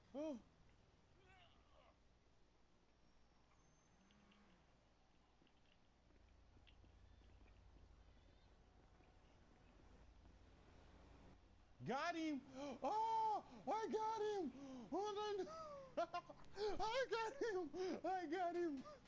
Oh. Got him! Oh, I got him! Hold on! I got him! I got him!